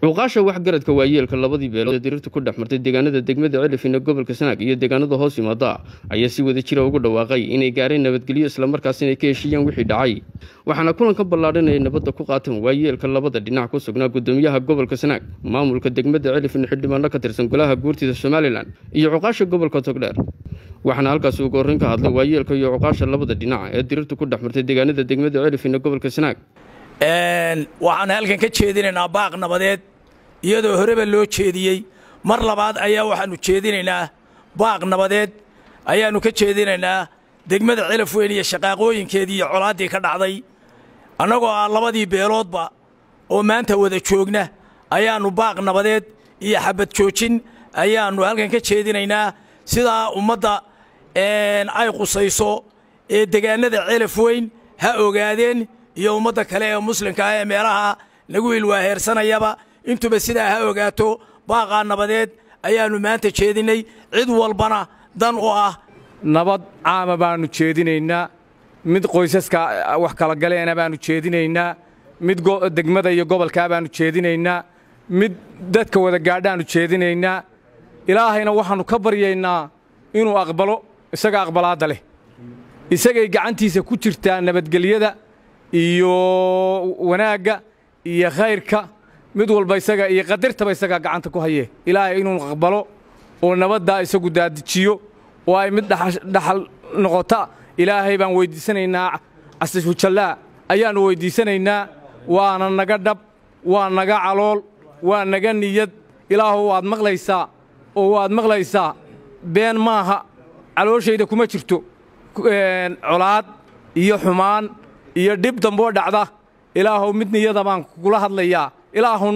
Xuqaasha waxgaradka waayeelka labadii beelood ee dirirtu ku dhaxmartay deegaanada degmada Celifina gobolka Sanaag iyo deegaanada hoos yimaada ayaa si wada jira ugu dhawaaqay inay gaareen nabadgelyo isla markaasina ka heshiiyeen wixii dhacay waxaana kulanka ballaadhanay nabadda ku qaateen waayeelka labada dhinac ku sugnaa gudoomiyaha gobolka Sanaag maamulka degmada Celifina xildhibaano ka tirsan golaha guurtida Somaliland iyo xuqaasha gobolka Togdheer waxaana halkaas ugu horreyn ka hadlay waayeelka iyo xuqaasha labada dhinac ee dirirtu ku dhaxmartay deegaanada degmada Celifina gobolka Sanaag waxaan halkan ka jeedinaynaa baaq nabadeed iyadoo horeba loo jeediyay mar labaad ayaa waxaanu jeedinaynaa baaq nabadeed ayaanu ka jeedinaynaa degmada Celifweyn iyo shaqaaqooyinkeedii iyo colaadii ka dhacday annagoo ah labadii beeloodba oo maanta wada joogna ayaanu baaq nabadeed iyo xabad joojin ayaanu halkan ka jeedinaynaa sida ummadda ay qusayso ee deegaanada Celifweyn ha ogaadeen iyo ummadda kale ee muslimka ah ee meelaha lagu ilwaaheersanayaba intuba sidaa ha ogaato baaqa nabadeed ayaanu maanta jeedinay cid walbana dan u ah nabad caama baanu jeedinaynaa mid qoysaska wax kala galeena baanu jeedinaynaa mid degmada iyo gobolka baanu jeedinaynaa mid dadka wada gaadhaanu jeedinaynaa ilaahayna waxaanu ka baryaynaa inuu aqbalo isaga aqbalaada leh isagay gacantiisa ku jirtaa nabadgelyada iyo wanaagga iyo khayrka mid walba isaga iyo qadartaba isaga gacanta ku haye ilaahay inuu aqbalo oo nabadda isagu daadijiyo oo ay mid dhaxal noqota ilaahay baan weydiisanaynaa asfu jalla ayaanu weydiisanaynaa waana naga dhab waa naga calool waa naga niyad ilaahu waad maqlaysaa been maaha calooshayda kuma jirto colaad iyo xumaan iyo dib dambo dhacda ilaahu mid niyada baan kula hadlayaa ilaahu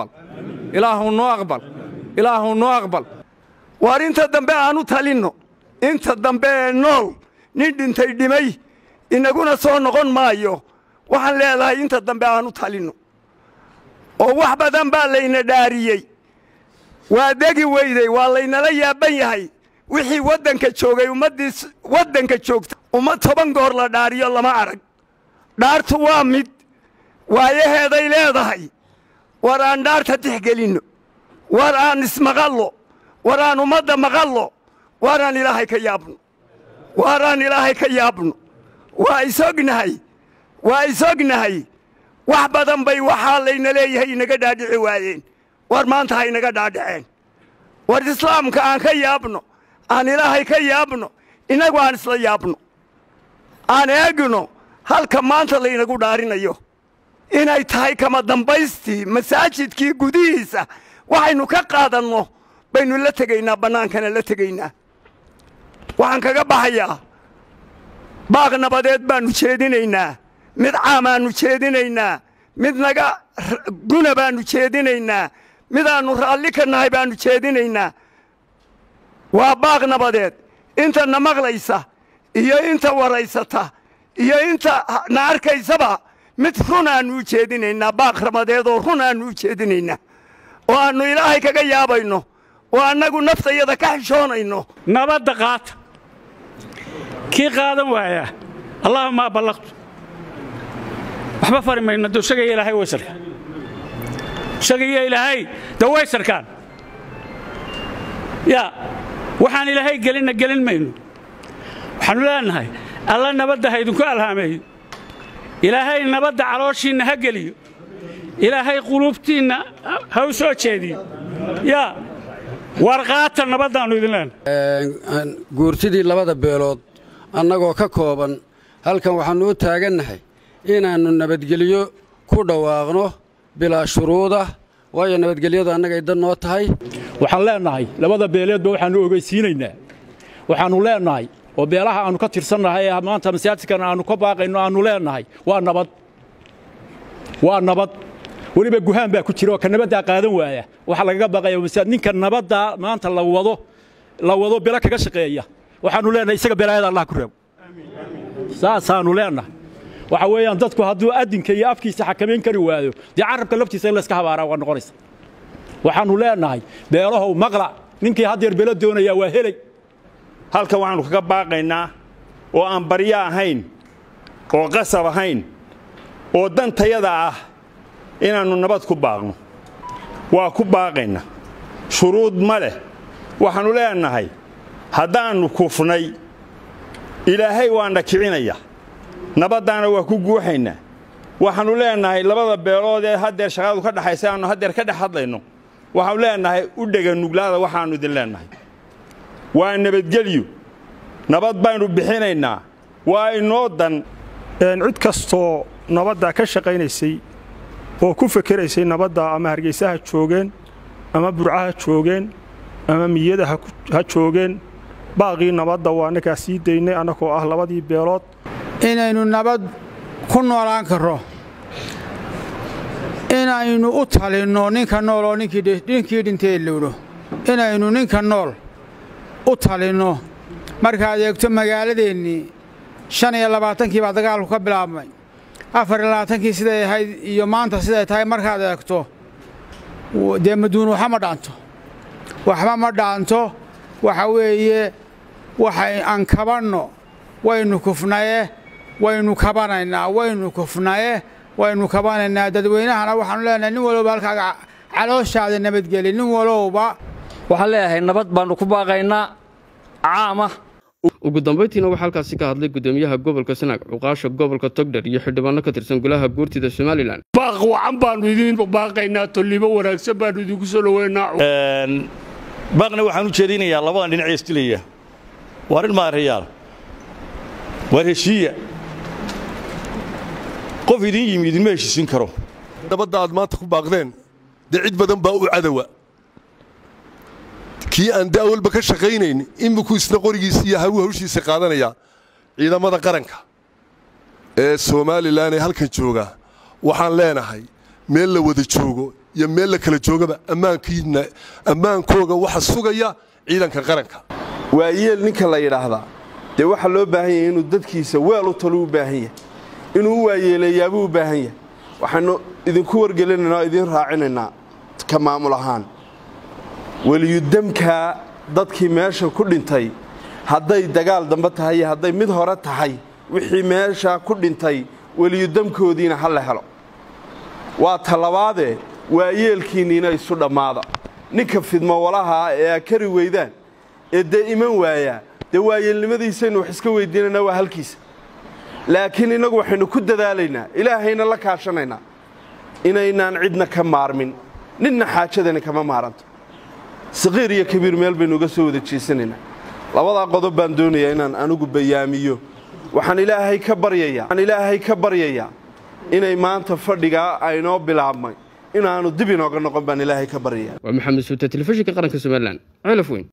noo aqbal war inta dambe aanu talinno inta dambe nool nin dhintay dhimay inaguna soo noqon maayo waxaan leedahay inta dambe aanu talinno oo wax badan baa layna dhaariyey waa degi weyday waa laynala yaaban yahay wixii waddanka joogay ummaddiis waddanka joogta ummad 10 goor la dhaariyo lama arag dhaartu waa mid waayaheeday leedahay war aan dhaarta tixgelinno war aan ismaqallo war aan ummadda maqallo war aan ilaahay ka yaabno waa isognahay wax badan bay waxaa layna leeyahay inaga dhaadhici waayeen war maanta ha inaga dhaadhaceen war islaamka aan ka yaabno aan ilaahay ka yaabno innagu aan isla yaabno aan eegno halka maanta laynagu dhaarinayo inay tahay kama dambaystii masaajidkii gudihiisa waxaynu ka qaadanno baynu la tegaynaa bannaankana la tegaynaa waxaan kaga baxayaa baaq nabadeed baannu jeedinaynaa mid caamaannu jeedinaynaa mid naga guna baannu jeedinaynaa midaannu raalli ka nahay baannu jeedinaynaa waa baaq nabadeed inta na maqlaysa iyo inta waraysata iyo inta na arkaysaba mid run aannu u jeedinaynaa baaq nabadeed oo run aannu u jeedinaynaa oo aannu ilaahay kaga yaabayno oo annagu naftayada ka xishoonayno nabadda qaata kii qaadan waaya allaahumma ballaqtu waxba fari mayno shagaya ilaahay waysarkaan shagaya ilaahay dawaysarkaan yaa waxaan ilaahay gelin mayno waxaanu leenahay alla nabadda ha idinku alhaameeyo ilaahay nabadda calooshiinna ha geliyo ilaahay quluubtiinna ha u soo jeediyo yaa warqaata nabaddaannu idin leenahay guurtidii labada beelood annagoo ka kooban halkan waxaannu u taagannahay inaannu nabadgelyo ku dhawaaqno bilaa shuruuda waayo nabadgelyadu annagay dan noo tahay waxaan leenahay labada beeleedba waxaannu ogeysiinaynaa waxaannu leenahay oo beelaha aannu ka tirsannahay ee maanta masaajidkan aannu ka baaqayno aannu leenahay waa nabad weliba guhaan baa ku jira oo ka nabaddaa qaadan waaya waxaa lagaga baaqaya masaajid ninka nabaddaa maanta la wado bela kaga shaqeeya waxaannu leenahay isaga belaayada allah ku reebo saasaannu leenahay waxa weeyaan dadku hadduu adinka iyo afkiisa xakamayn kari waayo dee carabka laftiisa in layska habaaraa waa noqonaysa waxaannu leenahay beelahow maqla ninkii haddeer belo doonayaa waa helay halkan waxaannu kaga baaqaynaa oo aan baryo ahayn oo qasab ahayn oo dantayada ah inaannu nabad ku baaqno waa ku baaqayna shuruud ma leh waxaanu leenahay haddaannu kufnay ilaahay waana kicinaya nabaddaana waa ku guuxaynaa waxaanu leenahay labada beelood ee haddeer shaqadu ka dhaxaysa aanu haddeer ka dhex hadlayno waxaanu leenahay u dhega nuglaada waxaanu idin leenahay waa nabadgelyo nabad baynu bixinaynaa waa inoo dan cid kastoo nabadda ka shaqaynaysay oo ku fakeraysay nabadda ama Hargeysa ha joogeen ama Burco ha joogeen ama Miyada ha joogeen baaqii nabadda waa naga sii deynay anagoo ah labadii beelood inaynu nabad ku noolaan karo inaynu u talino ninka nool oo ninkii dhintay lowdo inaynu ninka nool u talino markaad eegto magaaladeennii 25 baa dagaalku ka bilaabmay 24 siday ahayd iyo maanta siday tahay markaad eegto dee maduun waxba ma dhaanto waxa weeye waxay aan kabanno waynu kufnaye waynu kabanaynaa dadweynahana waxaanu leenahay nin walba halkaaga calooshaada nabadgeli nin walba waxaan leeyahay nabad baanu ku baaqaynaa caama ugu dambeyntiina waxaa halkaasi ka hadlay gudoomiyaha gobolka Sanaag Cuqaasha gobolka Togdheer iyo xildhibaano ka tirsan golaha guurtida Somaliland baaq wacan baanu idin baaqaynaa toliba wanaagsan baanu idinku soo dhaweynaa baaqna waxaan u jeedinayaa labada dhinac ee istilaya warin maarayaal warheshiya qof idin yimid ma heshiisin karo nabadda aad maanta ku baaqdeen cid badan baa u cadawa kii aan daawalba ka shaqaynayn iminku isna qorigiisa iyo hawshiisa qaadanaya ciidamada qaranka ee Soomaaliland ee halkan jooga waxaan leenahay meel la wada joogo iyo meel la kala joogaba ammaankooga waxa sugaya ciidanka qaranka waa yeel ninka la yiraahdo waxa loo baahan yahay inuu dadkiisa weel u talo u baahan yahay inuu waayeelayaabo u baahan yahay waxaanu idinku wargelinaynaa idin raacinaynaa ka maamul ahaan waliyudamka dadkii meesha ku dhintay hadday dagaal dambe tahay hadday mid hore tahay wixii meesha ku dhintay waliyudamkoodiina hal la helo waa talabaade waa yeelkiina isu dhamaada ninka fidmo walaha ee kari weydaan ee iman waaya waayeelnimadiisaynu wax iska weydiinana waa halkiisa laakiin inagu waxaynu ku dadaalaynaa ilaahayna la kaashanaynaa inaynaan cidna ka maarmin ninna xaajadana kama maaranto saqiir iyo kabiir meel baynu uga soo wada jeesanaynaa labada qodob baan doonayaa inaan anigu bayaamiyo waxaan ilaahay ka baryayaa inay maanta fadhiga aynoo bilaabmay inaanu dib inooga noqon baan ilaahay ka baryayaa waa maxamed suuta telefishinka qaranka Soomaaliland Ceelaf Weyn